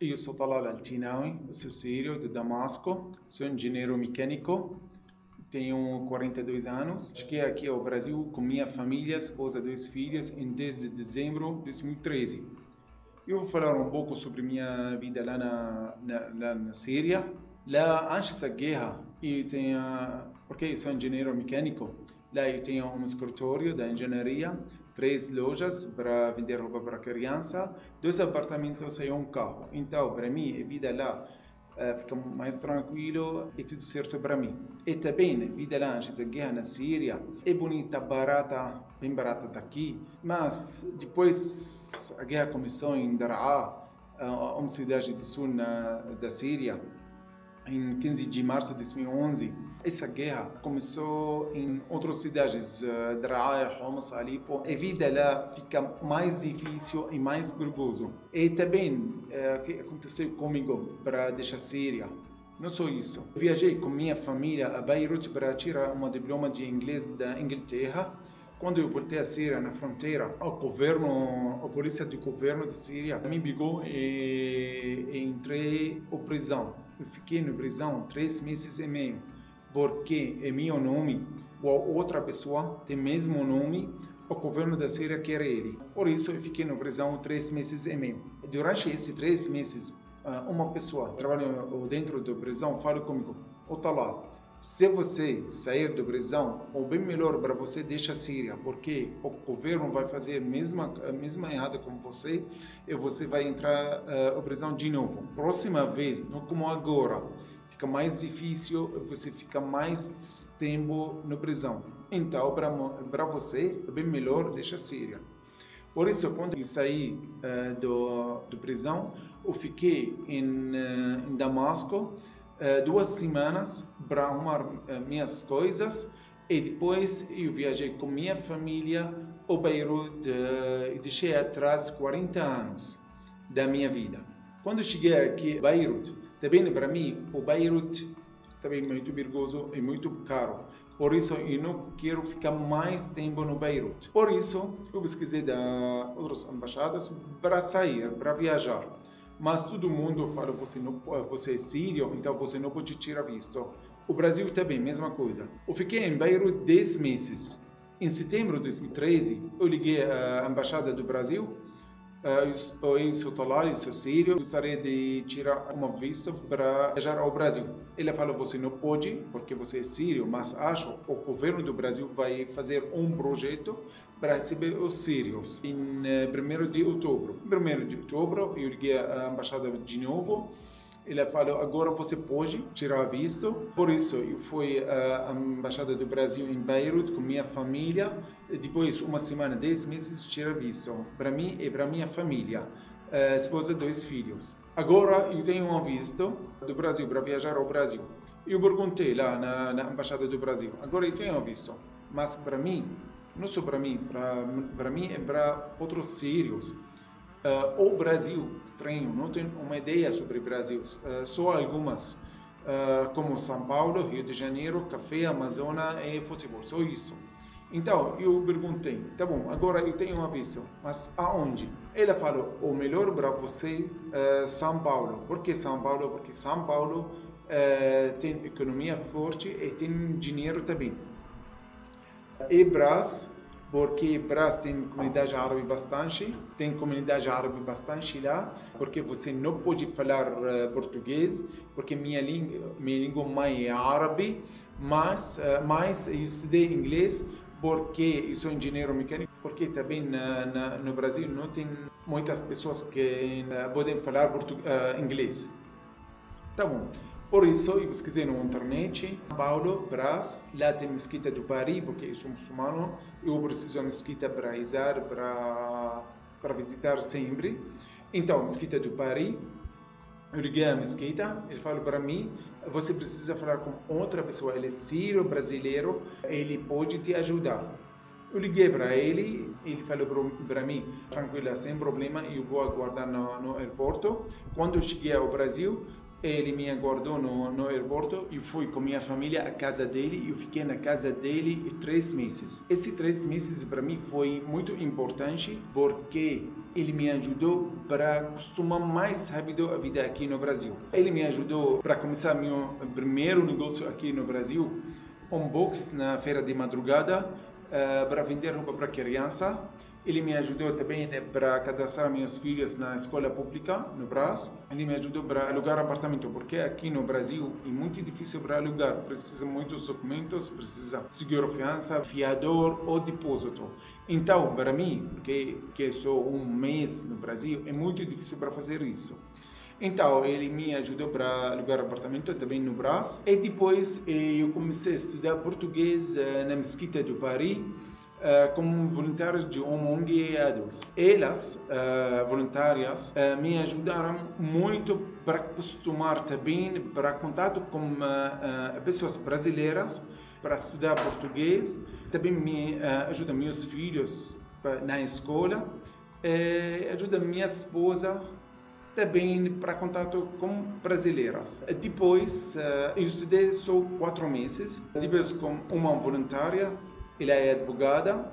Io sou Talal Altinawi, sou sírio de Damasco, sou engenheiro mecânico, tenho 42 anos. Cheguei aqui ao Brasil com minha família, esposa, dois filhos, em 10 de dezembro de 2013. Eu vou falar um pouco sobre minha vida lá na Síria. Lá, antes da guerra, eu tenho, porque eu sou engenheiro mecânico, lá eu tenho um escritório da engenharia, 3 lojas para vender roupa para criança, 2 apartamentos e um carro. Então, para mim, a vida lá fica mais tranquilo e tudo certo para mim. E também, a vida lá antes da guerra na Síria é bonita, barata, bem barata daqui, mas depois a guerra começou em Daraa, uma cidade do sul da Síria, em 15 de março de 2011. Essa guerra começou em outras cidades, Daraa, Homs, Alepo. A vida lá fica mais difícil e mais perigoso. E também, o que aconteceu comigo para deixar a Síria? Não só isso. Viajei com minha família a Beirut para tirar um diploma de inglês da Inglaterra. Quando eu voltei à Síria, na fronteira, a polícia do governo da Síria me pegou e entrei na prisão. Eu fiquei na prisão 3 meses e meio, porque é meu nome, ou outra pessoa tem mesmo nome, o governo da Síria quer ele. Por isso, eu fiquei na prisão 3 meses e meio. Durante esses 3 meses, uma pessoa trabalhando dentro da prisão falou comigo: "Ô Talal, se você sair da prisão, o bem melhor para você deixa a Síria, porque o governo vai fazer a mesma errada com você e você vai entrar na prisão de novo. Próxima vez, não como agora, fica mais difícil, você fica mais tempo na prisão. Então, para você, é bem melhor deixa a Síria." Por isso, quando eu saí da prisão, eu fiquei em Damasco 2 semanas para arrumar minhas coisas e depois eu viajei com minha família ao Beirut e deixei atrás 40 anos da minha vida. Quando cheguei aqui a Beirut, também para mim, o Beirut também é muito perigoso e muito caro. Por isso, eu não quero ficar mais tempo no Beirut. Por isso, eu pesquisei da outras embaixadas para sair, para viajar. Mas todo mundo fala: você é sírio, então você não pode tirar visto. O Brasil também, mesma coisa. Eu fiquei em Beirut 10 meses. Em setembro de 2013, eu liguei à embaixada do Brasil. Eu sou Talal, eu sou sírio, gostaria de tirar uma visto para viajar ao Brasil. Ele falou: você não pode, porque você é sírio, mas acho que o governo do Brasil vai fazer um projeto para receber os sírios em 1º de outubro. Em 1º de outubro, eu liguei à embaixada de novo. Ele falou: agora você pode tirar visto. Por isso, eu fui à embaixada do Brasil em Beirut com minha família. Depois, uma semana, 10 meses, tirar visto para mim e para minha família, esposa e 2 filhos. Agora, eu tenho um visto do Brasil para viajar ao Brasil. Eu perguntei lá na embaixada do Brasil: agora eu tenho um visto, mas para mim, não só para mim é para outros sírios. O Brasil, estranho, não tenho uma ideia sobre o Brasil, só algumas, como São Paulo, Rio de Janeiro, café, Amazonas e futebol, só isso. Então, eu perguntei: tá bom, agora eu tenho uma visto, mas aonde? Ele falou: o melhor para você é São Paulo. Por que São Paulo? Porque São Paulo tem economia forte e tem dinheiro também. E Brás, porque Brás tem comunidade árabe bastante lá, porque você não pode falar português, porque minha língua mãe é árabe, mas eu estudei inglês porque eu sou engenheiro mecânico, porque também no Brasil não tem muitas pessoas que podem falar inglês. Tá bom. Por isso, eu pesquisei na internet, São Paulo, Brás, lá tem mesquita do Paris, porque eu sou muçulmano, eu preciso de mesquita para rezar, para visitar sempre. Então, mesquita do Paris, eu liguei à mesquita, ele falou para mim: você precisa falar com outra pessoa, ele é sírio brasileiro, ele pode te ajudar. Eu liguei para ele falou para mim: tranquila, sem problema, eu vou aguardar no aeroporto. Quando eu cheguei ao Brasil, Ele me aguardou no aeroporto e fui com minha família à casa dele. Eu fiquei na casa dele 3 meses. Esses 3 meses para mim foi muito importante porque ele me ajudou para acostumar mais rápido a vida aqui no Brasil. Ele me ajudou para começar meu primeiro negócio aqui no Brasil, um box na feira de madrugada para vender roupa para criança. Ele me ajudou também para cadastrar meus filhos na escola pública no Brás. Ele me ajudou para alugar apartamento, porque aqui no Brasil é muito difícil para alugar. Precisa de muitos documentos, precisa seguro-fiança, fiador ou depósito. Então, para mim, que sou um mês no Brasil, é muito difícil para fazer isso. Então, ele me ajudou para alugar apartamento também no Brás. E depois eu comecei a estudar português na Mesquita do Paris, como voluntários de ONG adultos. Elas, voluntárias, me ajudaram muito para acostumar também para contato com pessoas brasileiras, para estudar português. Também me ajuda meus filhos na escola, ajuda minha esposa também para contato com brasileiras. Depois, eu estudei só 4 meses, depois com uma voluntária. Ela é advogada,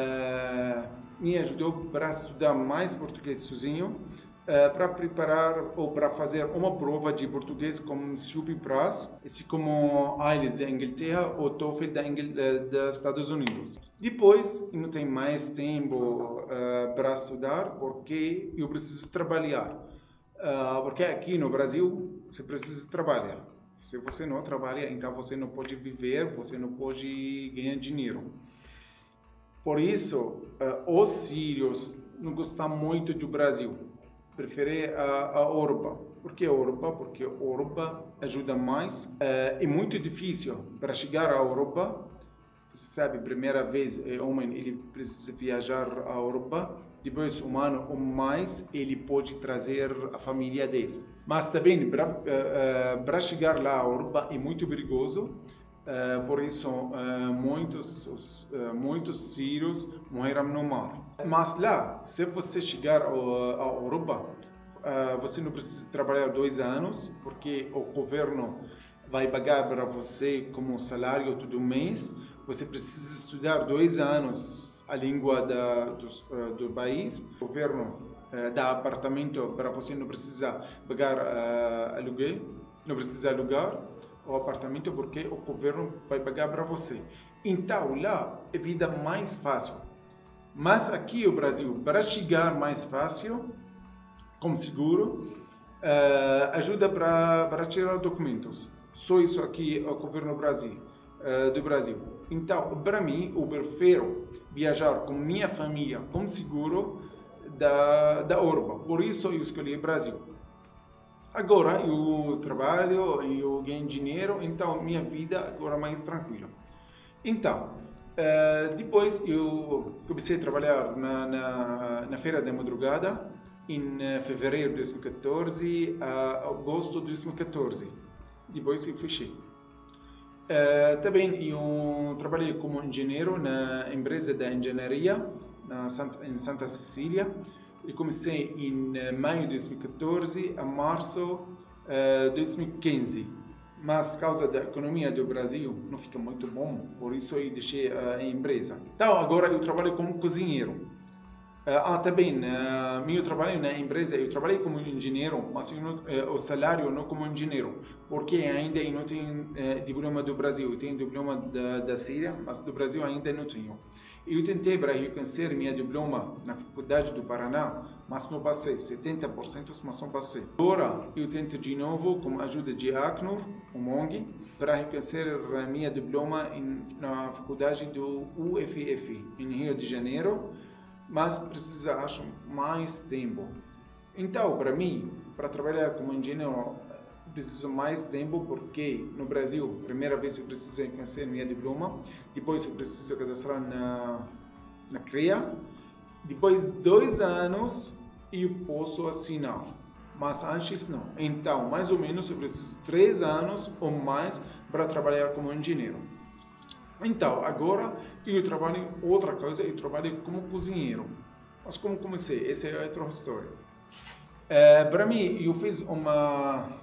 me ajudou para estudar mais português sozinho, para preparar ou para fazer uma prova de português como SUPIPRAS, assim como IELTS da Inglaterra ou TOEFL dos Estados Unidos. Depois, eu não tenho mais tempo para estudar porque eu preciso trabalhar. Porque aqui no Brasil, você precisa trabalhar. Se você não trabalha, então você não pode viver, você não pode ganhar dinheiro. Por isso, os sírios não gostam muito do Brasil. Preferem a Europa. Por que a Europa? Porque a Europa ajuda mais. É muito difícil para chegar à Europa. Você sabe, primeira vez, o homem ele precisa viajar à Europa. Depois, um ano ou mais, ele pode trazer a família dele. Mas também, para chegar lá à Europa é muito perigoso, por isso muitos sírios morreram no mar. Mas lá, se você chegar à Europa, você não precisa trabalhar 2 anos, porque o governo vai pagar para você como salário todo mês. Você precisa estudar 2 anos a língua do país. O governo dá apartamento para você, não precisa pagar aluguel, não precisa alugar o apartamento porque o governo vai pagar para você. Então lá é vida mais fácil. Mas aqui no Brasil, para chegar mais fácil, com seguro, ajuda para tirar documentos. Só isso aqui é o governo do Brasil. Então, para mim, eu prefiro viajar com minha família com seguro da Europa. Por isso eu escolhi o Brasil. Agora eu trabalho, eu ganho dinheiro, então minha vida agora é mais tranquila. Então, depois eu comecei a trabalhar na feira da madrugada em fevereiro de 2014 a agosto de 2014. Depois eu fechei. Também eu trabalhei como engenheiro na empresa de engenharia em Santa Cecília. Eu comecei em maio de 2014 a março de 2015. Mas, por causa da economia do Brasil, não fica muito bom, por isso eu deixei a empresa. Então, agora eu trabalho como cozinheiro. Também, meu trabalho na empresa, eu trabalhei como engenheiro, mas o salário não como engenheiro, porque ainda eu não tenho diploma do Brasil. Eu tenho diploma da Síria, mas do Brasil ainda não tenho. Eu tentei para reconhecer minha diploma na Faculdade do Paraná, mas não passei, 70%, mas não passei. Agora eu tento de novo, com a ajuda de Acnur, um ONG, para reconhecer a minha diploma na Faculdade do UFF, em Rio de Janeiro, mas precisa, acho, mais tempo. Então, para mim, para trabalhar como engenheiro, preciso mais tempo porque no Brasil, primeira vez eu preciso reconhecer minha diploma, depois eu preciso cadastrar na CREA, depois 2 anos eu posso assinar, mas antes não. Então, mais ou menos eu preciso 3 anos ou mais para trabalhar como engenheiro. Então, agora eu trabalho em outra coisa, eu trabalho como cozinheiro. Mas como comecei? Essa é outra história. Para mim, eu fiz uma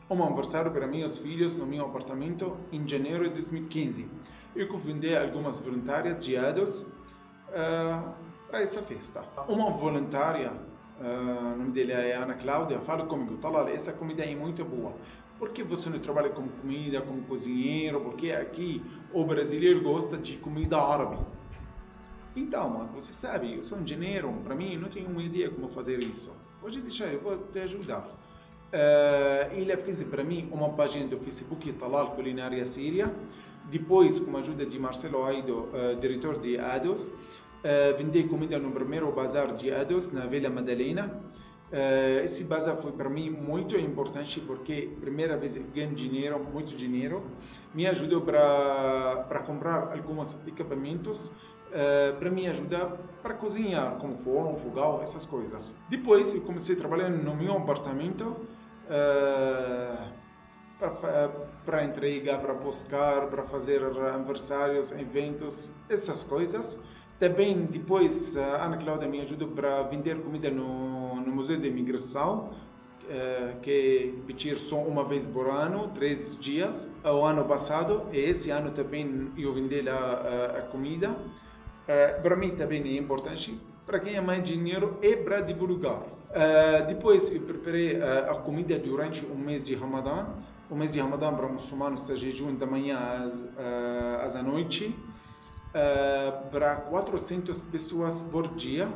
um aniversário para meus filhos no meu apartamento em janeiro de 2015. Eu convidei algumas voluntárias guiadas para essa festa. Uma voluntária, o nome dela é Ana Cláudia, fala comigo: Talal, essa comida é muito boa. Por que você não trabalha com comida, como cozinheiro? Porque aqui o brasileiro gosta de comida árabe. Então, mas você sabe, eu sou engenheiro, para mim não tenho uma ideia como fazer isso. Hoje deixa eu vou te ajudar. Ele fez para mim uma página do Facebook, Talal Culinária Síria. Depois, com a ajuda de Marcelo Aido, diretor de Ados, vendi comida no primeiro bazar de Ados, na Vila Madalena. Esse bazar foi para mim muito importante porque primeira vez eu ganhei dinheiro, muito dinheiro, me ajudou para comprar alguns equipamentos para me ajudar para cozinhar, como forno, fogão, essas coisas. Depois eu comecei a trabalhar no meu apartamento para entregar, para buscar, para fazer aniversários, eventos, essas coisas. Também depois a Ana Cláudia me ajudou para vender comida no Museu de Imigração, que pedir só uma vez por ano, 3 dias. O ano passado, e esse ano também eu vendi lá a comida. Para mim também é importante, para ganhar mais dinheiro e para divulgar. Depois eu preparei a comida durante o mês de Ramadã. O mês de Ramadã para muçulmanos está jejum da manhã às noite. Para 400 pessoas por dia.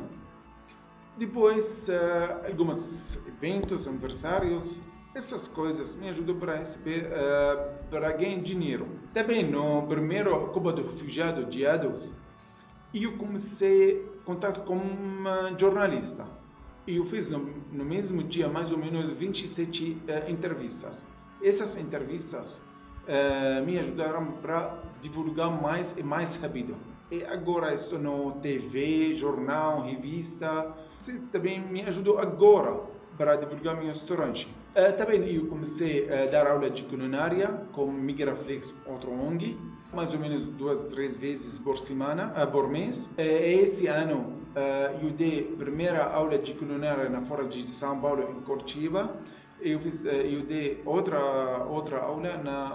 Depois, alguns eventos, aniversários, essas coisas me ajudam para receber, para ganhar dinheiro. Também no primeiro Copa do Refugiado de Ados, eu comecei contato com uma jornalista. Eu fiz no mesmo dia mais ou menos 27 entrevistas. Essas entrevistas me ajudaram para divulgar mais e mais rápido. E agora estou no TV, jornal, revista. Você também me ajudou agora para divulgar meu restaurante. Também eu comecei a dar aula de culinária com Migraflex, outro ONG, mais ou menos 2, 3 vezes por semana, por mês. Esse ano eu dei a primeira aula de culinária na Fora de São Paulo, em Curitiba. Eu dei outra aula na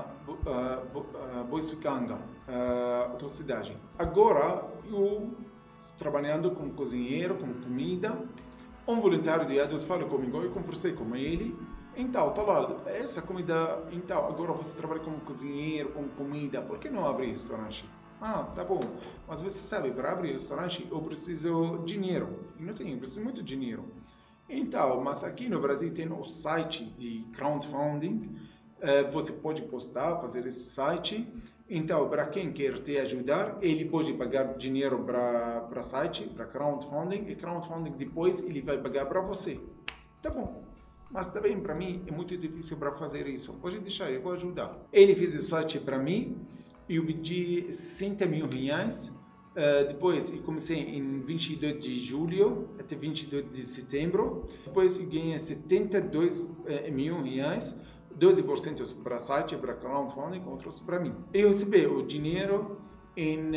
Boiçucanga, outra cidade. Agora eu estou trabalhando como cozinheiro, com comida. Um voluntário de Ados falou comigo, eu conversei com ele. Então, Talal, essa comida, então agora você trabalha como cozinheiro, com comida, por que não abrir restaurante? Tá bom, mas você sabe, para abrir restaurante eu preciso de dinheiro. Eu não tenho, eu preciso muito de dinheiro. Então, mas aqui no Brasil tem o site de crowdfunding, você pode postar, fazer esse site. Então, para quem quer te ajudar, ele pode pagar dinheiro para site, para crowdfunding, e crowdfunding depois ele vai pagar para você. Tá bom, mas também para mim é muito difícil para fazer isso. Pode deixar, eu vou ajudar. Ele fez o site para mim, eu pedi 60 mil reais. Depois eu comecei em 22 de julho até 22 de setembro. Depois eu ganhei 72 mil reais, 12% para site, para crowdfunding, outros para mim. Eu recebi o dinheiro em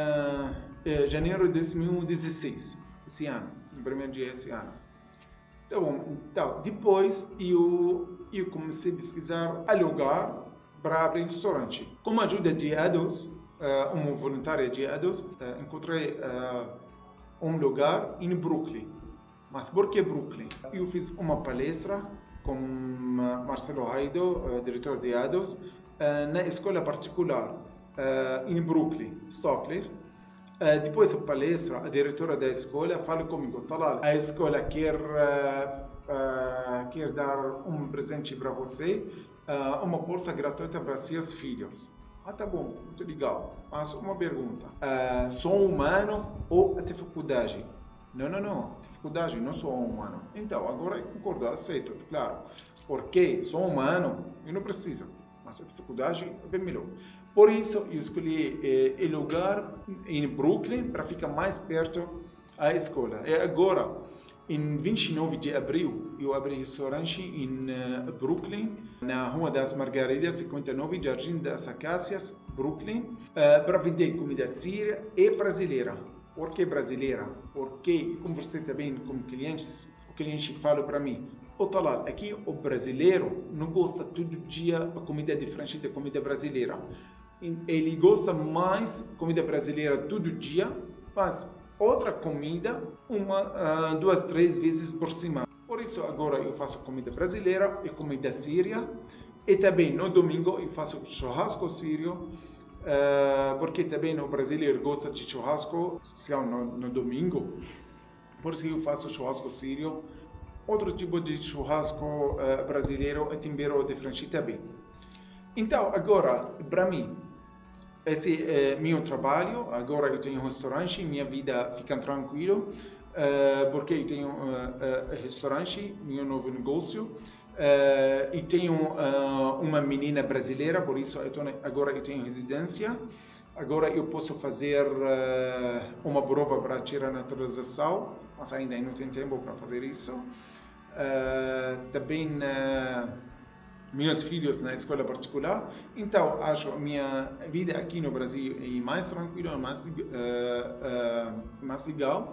janeiro de 2016, esse ano, no primeiro dia desse ano. Tá bom, então, depois eu comecei a pesquisar alugar para abrir restaurante. Com a ajuda de Ados, uma voluntária de Ados, encontrei um lugar em Brooklyn. Mas por que Brooklyn? Eu fiz uma palestra com Marcelo Aido, diretor de Ados, na escola particular em Brooklyn, Stockley. Depois da palestra, a diretora da escola falou comigo: Talal, a escola quer dar um presente para você, uma bolsa gratuita para seus filhos. Tá bom, muito legal. Mas uma pergunta: sou humano ou a dificuldade? Não, dificuldade, não sou humano. Então, agora eu concordo, aceito, claro. Porque sou humano, eu não preciso. Mas a dificuldade é bem melhor. Por isso, eu escolhi o lugar em Brooklyn para ficar mais perto da escola. E agora, em 29 de abril, eu abri restaurante em Brooklyn, na Rua das Margaridas, 59, Jardim das Acácias, Brooklyn, para vender comida síria e brasileira. Por que brasileira? Porque conversei também com clientes, o cliente falou para mim: O Talal, aqui o brasileiro não gosta todo dia a comida diferente da comida brasileira. Ele gosta mais comida brasileira todo dia, mas outra comida duas, três vezes por semana. Por isso agora eu faço comida brasileira e comida síria. E também no domingo eu faço churrasco sírio, porque também o brasileiro gosta de churrasco, especial no domingo. Por isso eu faço churrasco sírio. Outro tipo de churrasco brasileiro é tempero diferente também. Então, agora, para mim, esse é meu trabalho. Agora eu tenho um restaurante, minha vida fica tranquila, porque eu tenho restaurante, meu novo negócio. E tenho uma menina brasileira, por isso agora eu tenho residência. Agora eu posso fazer uma prova para tirar a naturalização, mas ainda não tenho tempo para fazer isso. Também meus filhos na escola particular. Então, acho a minha vida aqui no Brasil é mais tranquila, mais legal.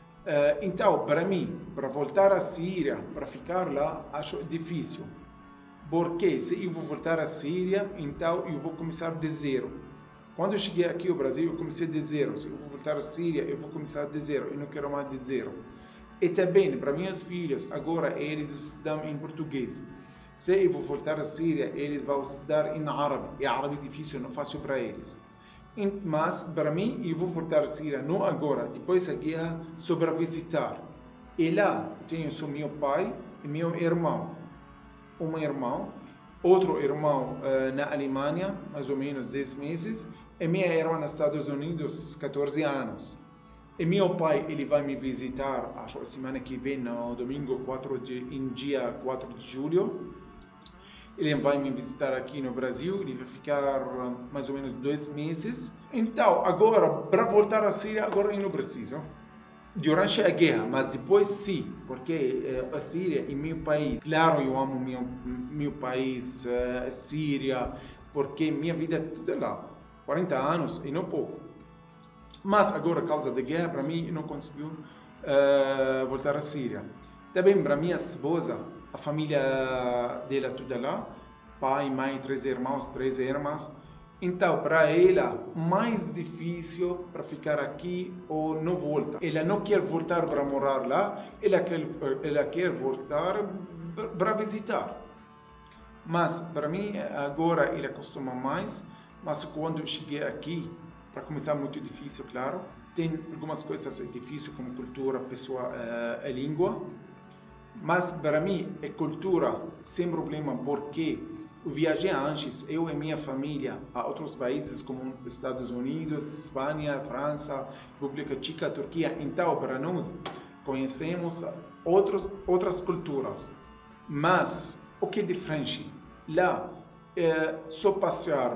Então, para mim, para voltar à Síria, para ficar lá, acho difícil. Porque se eu vou voltar à Síria, então eu vou começar de zero. Quando eu cheguei aqui ao Brasil, eu comecei de zero. Se eu vou voltar à Síria, eu vou começar de zero. Eu não quero mais de zero. E também, para meus filhos, agora eles estudam em português. Se eu vou voltar à Síria, eles vão estudar em árabe. E árabe é difícil, não fácil para eles. Mas, para mim, eu vou voltar à Síria, não agora, depois da guerra, só para visitar. E lá, eu tenho só meu pai e meu irmão. Um irmão, outro irmão na Alemanha, mais ou menos 10 meses, e minha irmã nos Estados Unidos, 14 anos. E meu pai, ele vai me visitar, acho, a semana que vem, no domingo, em dia 4 de julho. Ele vai me visitar aqui no Brasil, ele vai ficar mais ou menos 2 meses. Então, agora, para voltar à Síria, agora eu não preciso. Durante a guerra, mas depois sim, porque a Síria é meu país. Claro, eu amo meu país, a Síria, porque minha vida é toda lá. 40 anos e não pouco. Mas agora, por causa da guerra, para mim, eu não consigo voltar à Síria. Também para minha esposa, a família dela toda lá, pai, mãe, 3 irmãos, 3 irmãs. Então, para ela, mais difícil para ficar aqui ou não volta. Ela não quer voltar para morar lá, ela quer voltar para visitar. Mas, para mim, agora ela acostuma mais, mas quando eu cheguei aqui, para começar, muito difícil, claro. Tem algumas coisas difíceis, como cultura, pessoa, a língua. Mas, para mim, é cultura sem problema, porque eu viajei antes, eu e minha família, a outros países como Estados Unidos, Espanha, França, República Tcheca, Turquia. Então, para nós, conhecemos outras culturas. Mas, o que é diferente? Lá, só passear,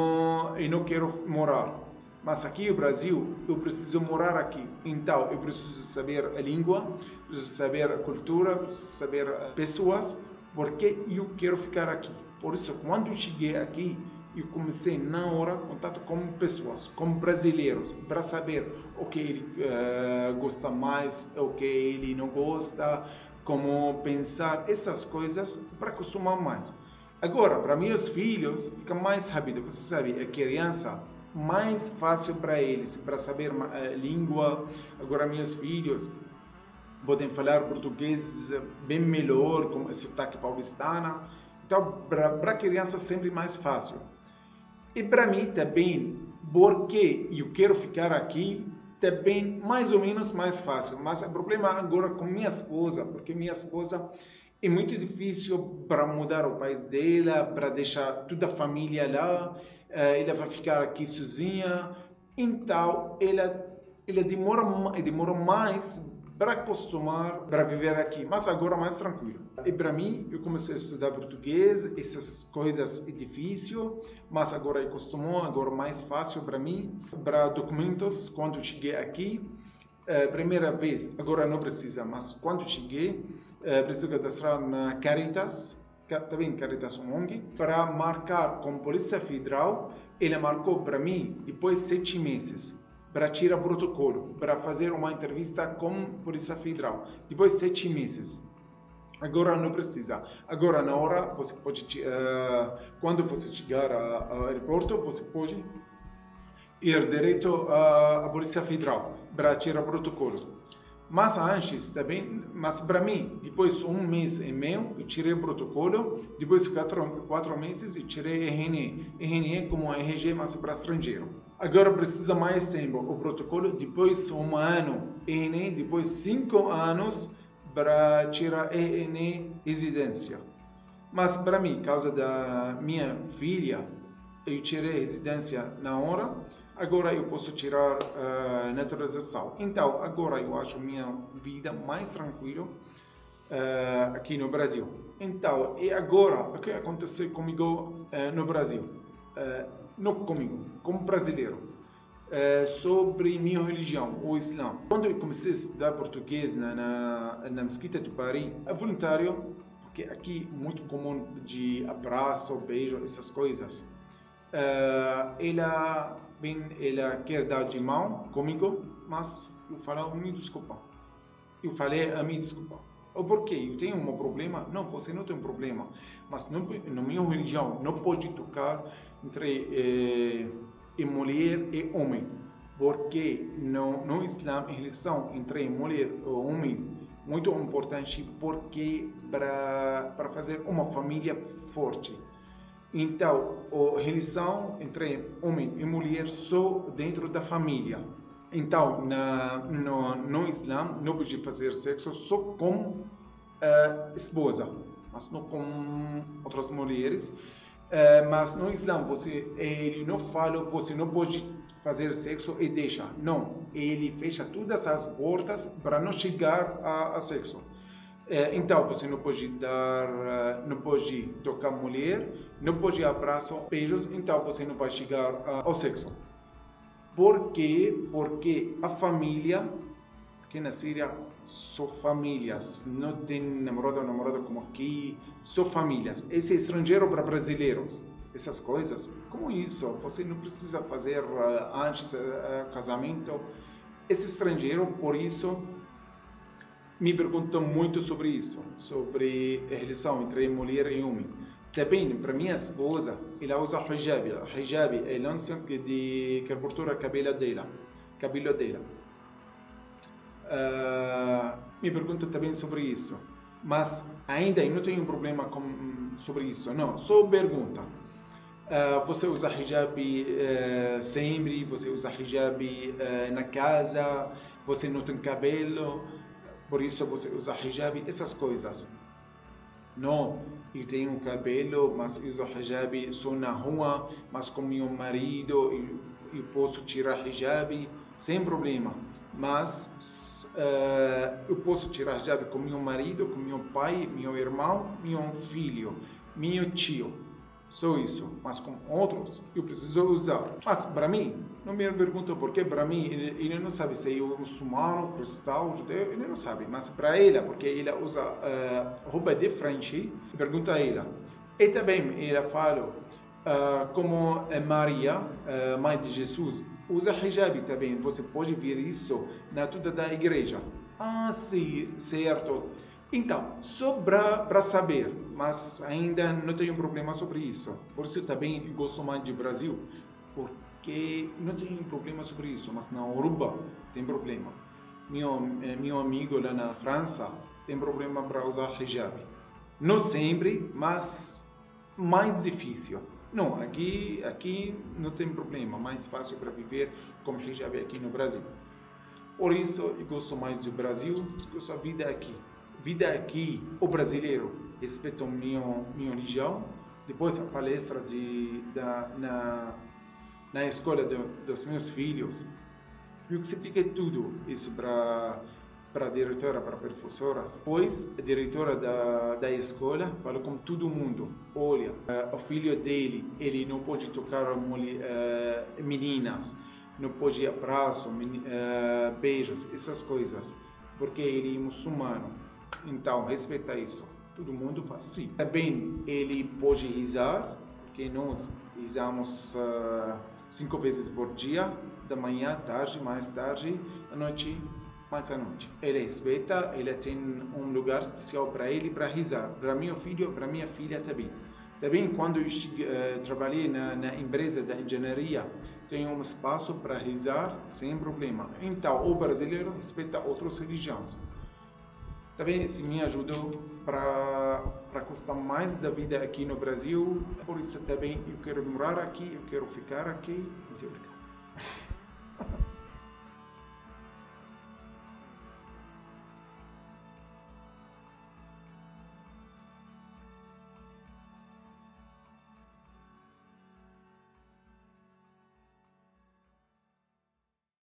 e não quero morar. Mas aqui no Brasil, eu preciso morar aqui. Então, eu preciso saber a língua, preciso saber a cultura, preciso saber pessoas, porque eu quero ficar aqui. Por isso, quando eu cheguei aqui, eu comecei na hora contato com pessoas, com brasileiros, para saber o que ele gosta mais, o que ele não gosta, como pensar, essas coisas, para acostumar mais. Agora, para meus filhos, fica mais rápido. Você sabe, a criança, mais fácil para eles, para saber a língua. Agora, meus filhos podem falar português bem melhor, com esse sotaque paulistano. Então, para a criança, sempre mais fácil. E para mim também, porque eu quero ficar aqui, também mais ou menos mais fácil. Mas o problema agora com minha esposa, porque minha esposa é muito difícil para mudar o país dela, para deixar toda a família lá. Ela vai ficar aqui sozinha. Então, ela demora mais para acostumar, para viver aqui, mas agora mais tranquilo. E para mim, eu comecei a estudar português, essas coisas é difícil, mas agora acostumou, agora mais fácil para mim. Para documentos, quando cheguei aqui, primeira vez, agora não precisa, mas quando cheguei, preciso cadastrar na Caritas, também Caritas ONG, para marcar com a Polícia Federal. Ele marcou para mim depois de 7 meses. Para tirar protocolo, para fazer uma entrevista com a Polícia Federal, depois de 7 meses. Agora não precisa. Agora na hora você pode, quando você chegar ao aeroporto, você pode ir direto à Polícia Federal para tirar protocolo. Mas antes também, mas para mim, depois 1 mês e meio, eu tirei o protocolo, depois 4 meses eu tirei RNE. RNE como RG, mas para estrangeiro. Agora precisa mais tempo o protocolo, depois 1 ano RNE, depois 5 anos para tirar RNE residência. Mas para mim, causa da minha filha, eu tirei residência na hora. Agora eu posso tirar naturalização. Então, agora eu acho minha vida mais tranquila aqui no Brasil. Então, e agora, o que aconteceu comigo no Brasil? Não comigo, como brasileiro. Sobre minha religião, o Islã. Quando eu comecei a estudar português na Mesquita de Paris, é voluntário, porque aqui é muito comum de abraço, beijo, essas coisas. Ela quer dar de mão comigo, mas eu falo, me desculpa. Eu falei, me desculpa. O porquê? Eu tenho um problema? Não, você não tem um problema. Mas na minha religião não pode tocar entre mulher e homem. Porque no Islã, a relação entre mulher e homem muito importante porque para fazer uma família forte. Então, a relação entre homem e mulher só dentro da família. Então, no Islã, não pode fazer sexo só com esposa, mas não com outras mulheres. Mas no Islã, ele não fala, você não pode fazer sexo e deixa. Não, ele fecha todas as portas para não chegar a sexo. Então, você não pode não pode tocar mulher, não pode abraçar, beijos, então você não vai chegar ao sexo. Por quê? Porque a família, aqui na Síria, são famílias, não tem namorado ou namorada como aqui, são famílias. Esse é estrangeiro para brasileiros. Essas coisas, como isso? Você não precisa fazer antes casamento. Esse estrangeiro, por isso, me perguntam muito sobre isso, sobre a relação entre mulher e homem. Também, para minha esposa, ela usa hijab. Hijab é a lança de cobertura cabelo dela. Me perguntam também sobre isso. Mas ainda eu não tenho problema sobre isso. Não, só pergunta. Você usa hijab sempre? Você usa hijab na casa? Você não tem cabelo? Por isso você usa hijab, essas coisas. Não, eu tenho cabelo, mas uso hijab só na rua, mas com meu marido eu posso tirar hijab sem problema. Mas eu posso tirar hijab com meu marido, com meu pai, meu irmão, meu filho, meu tio. Só isso, mas com outros eu preciso usar. Mas para mim, não me pergunta por quê, para mim, ele não sabe se eu muçulmano, cristão, judeu, ele não sabe. Mas para ela, porque ela usa roupa diferente, pergunta a ela. E também ela fala, como Maria, mãe de Jesus, usa hijab também. Você pode ver isso na toda da igreja. Sim, certo. Então, só para saber, mas ainda não tenho problema sobre isso. Por isso também eu gosto mais do Brasil, porque não tenho problema sobre isso, mas na Europa tem problema. Meu amigo lá na França tem problema para usar hijab. Não sempre, mas mais difícil. Não, aqui não tem problema, mais fácil para viver com hijab aqui no Brasil. Por isso eu gosto mais do Brasil, gosto da vida aqui. Vida aqui, o brasileiro respeita minha religião. Depois a palestra na escola dos meus filhos, eu expliquei tudo isso para a diretora, para professoras. Depois a diretora da escola falou com todo mundo: olha, o filho dele, ele não pode tocar meninas, não pode abraço, beijos, essas coisas, porque ele é muçulmano. Então, respeita isso. Todo mundo faz sim. Também ele pode rezar, porque nós rezamos 5 vezes por dia, da manhã, tarde, mais tarde, à noite. mais à noite. Ele respeita, ele tem um lugar especial para ele, para risar. Para meu filho, para minha filha também. Também quando eu trabalhei na empresa da engenharia, tem um espaço para risar sem problema. Então, o brasileiro respeita outras religiões. Também isso me ajudou para gostar mais da vida aqui no Brasil. Por isso também eu quero morar aqui, eu quero ficar aqui. Muito obrigado.